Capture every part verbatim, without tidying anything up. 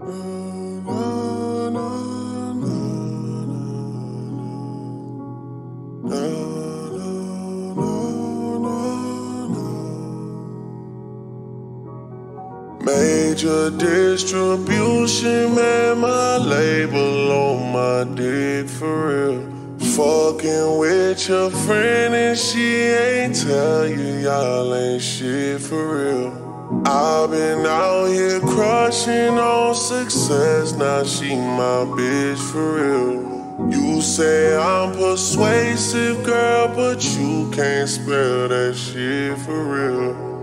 Major distribution, man, my label on my dick for real. Fucking with your friend and she ain't tell you y'all ain't shit for real. I've been out here crushing on success, now she my bitch for real. You say I'm persuasive, girl, but you can't spell that shit for real.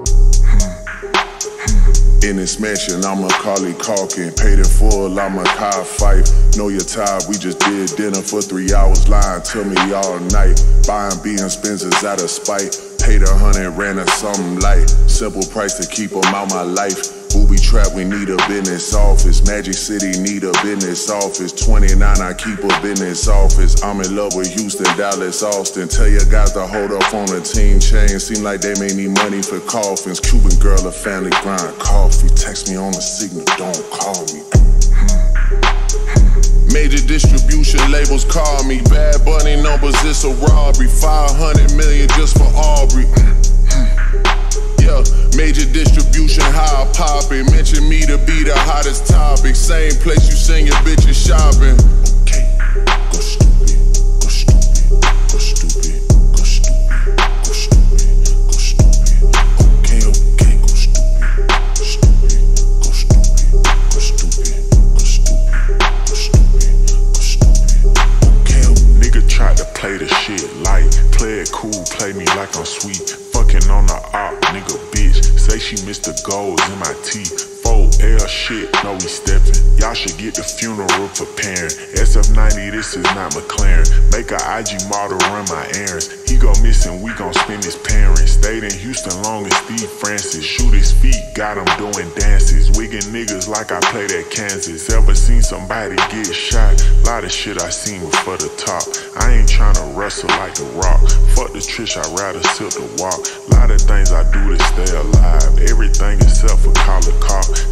In this mansion, I'm Macaulay Culkin. Paid in full, I'm Mekhi Phifer. Know you're tired, we just did dinner for three hours. Lying to me all night. Buying Buyin Benz Benzes out of spite. Paid a hundred, ran her something light. Simple price to keep them out my life. Booby Trap, we need a business office. Magic City need a business office. twenty-nine, I keep a business office. I'm in love with Houston, Dallas, Austin. Tell your guys to hold up on the team chain. Seem like they may need money for coffins. Cuban girl, a family grind coffee. Text me on the signal, don't call me. Major distribution labels call me. Bad Bunny numbers, it's a robbery. five hundred million just for Aubrey. Yeah, major distribution, how I pop it. Mention me to be the hottest topic. Same place you send your bitches shopping. Okay, go stupid, go stupid, go stupid, go stupid, go stupid, go stupid. Okay, okay, go stupid, go stupid, go stupid, go stupid, go stupid, go stupid, go stupid. Okay, nigga tried to play the shit light. Play it cool, play me like I'm sweet. Fucking on the op, nigga bitch. Say she missed the goals in my teeth. four L shit, no we steppin'. Y'all should get the funeral preparing. S F ninety, this is not McLaren. Make a I G model run my errands. He go missing, we gon' spend his parents. Stayed in Houston long as Steve Francis. Shoot his feet, got him doing dances. Wiggin' niggas like I played at Kansas. Ever seen somebody get shot? Lot of shit I seen before the top. I ain't tryna wrestle like a rock. Fuck the trish, I'd rather sip the walk. Lot of things I do to stay alive. Everything except for call a car.